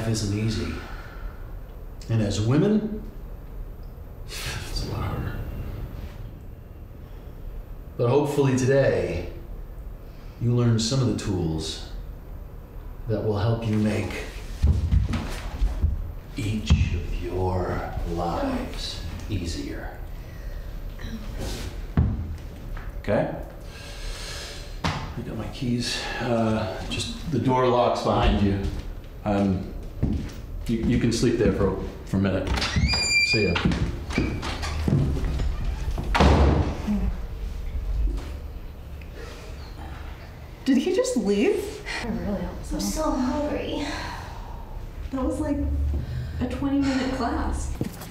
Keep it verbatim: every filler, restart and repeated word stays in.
life isn't easy. And as women, it's a lot harder. But hopefully today, you learn some of the tools that will help you make each of your lives easier. Okay? I got my keys. Uh, just the door locks behind you. Um, you, you can sleep there for, for a minute. See ya. Did he just leave? I really hope so. I'm so hungry. That was like a twenty minute class.